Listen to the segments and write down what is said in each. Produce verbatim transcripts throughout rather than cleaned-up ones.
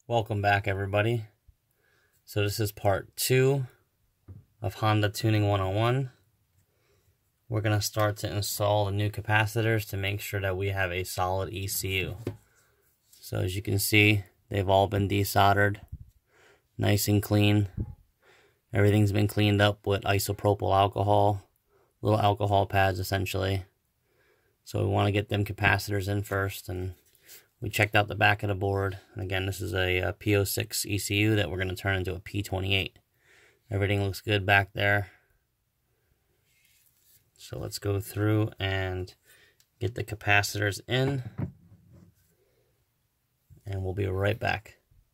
Welcome back, everybody. So this is part two of Honda Tuning one oh one. We're going to start to install the new capacitors to make sure that we have a solid E C U. So as you can see, they've all been desoldered, nice and clean. Everything's been cleaned up with isopropyl alcohol, little alcohol pads essentially. So we want to get them capacitors in first, and we checked out the back of the board. And again, this is a, a P oh six E C U that we're going to turn into a P twenty-eight. Everything looks good back there. So let's go through and get the capacitors in, and we'll be right back.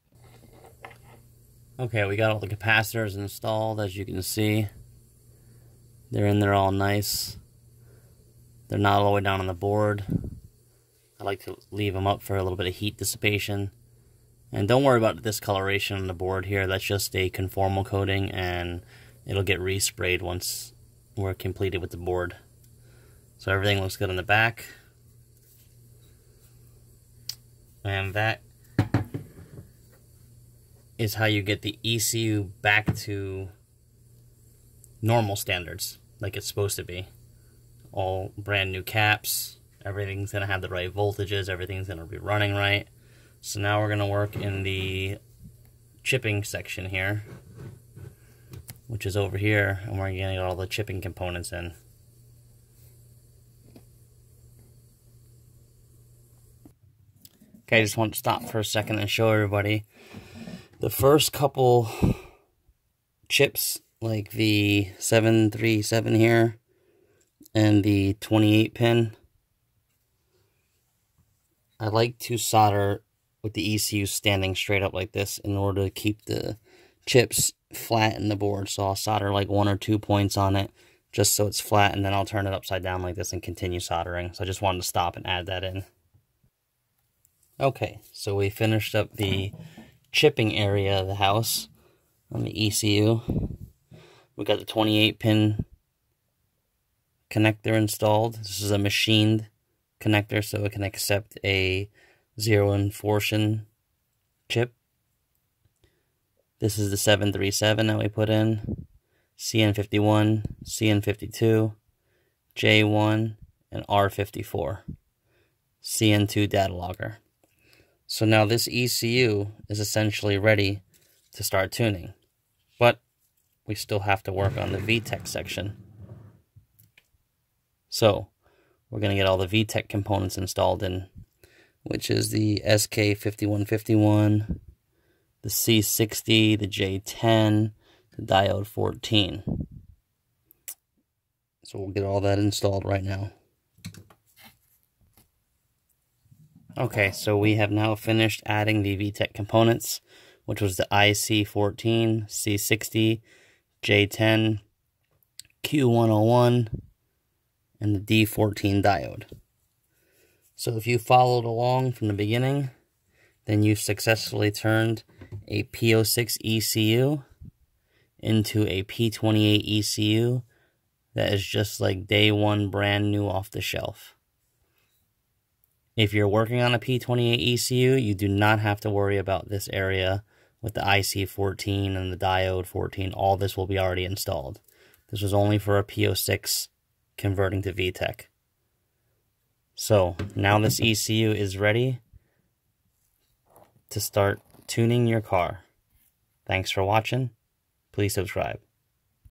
Okay, we got all the capacitors installed. As you can see, they're in there all nice. They're not all the way down on the board. I like to leave them up for a little bit of heat dissipation. And don't worry about the discoloration on the board here. That's just a conformal coating, and it'll get resprayed once we're completed with the board. So everything looks good on the back. And that is how you get the E C U back to normal standards, like it's supposed to be. All brand new caps. Everything's going to have the right voltages. Everything's going to be running right. So now we're going to work in the chipping section here, which is over here, and we're going to get all the chipping components in. Okay, I just want to stop for a second and show everybody the first couple chips, like the seven three seven here and the twenty-eight pin. I like to solder with the E C U standing straight up like this in order to keep the chips flat in the board. So I'll solder like one or two points on it just so it's flat, and then I'll turn it upside down like this and continue soldering. So I just wanted to stop and add that in. Okay, so we finished up the chipping area of the house on the E C U. We got the twenty-eight pin connector installed. This is a machined connector, so it can accept a zero insertion chip. This is the seven three seven that we put in, C N fifty-one, C N fifty-two, J one, and R fifty-four, C N two data logger. So now this E C U is essentially ready to start tuning, but we still have to work on the V TEC section. So we're going to get all the V TEC components installed in, which is the S K fifty-one fifty-one, the C sixty, the J ten, the diode fourteen. So we'll get all that installed right now. Okay, so we have now finished adding the V TEC components, which was the I C fourteen, C sixty, J ten, Q one oh one, and the D fourteen diode. So if you followed along from the beginning, then you've successfully turned a P oh six E C U into a P twenty-eight E C U that is just like day one, brand new off the shelf. If you're working on a P twenty-eight E C U, you do not have to worry about this area with the I C fourteen and the diode fourteen. All this will be already installed. This was only for a P oh six converting to V TEC. So now this E C U is ready to start tuning your car. Thanks for watching. Please subscribe.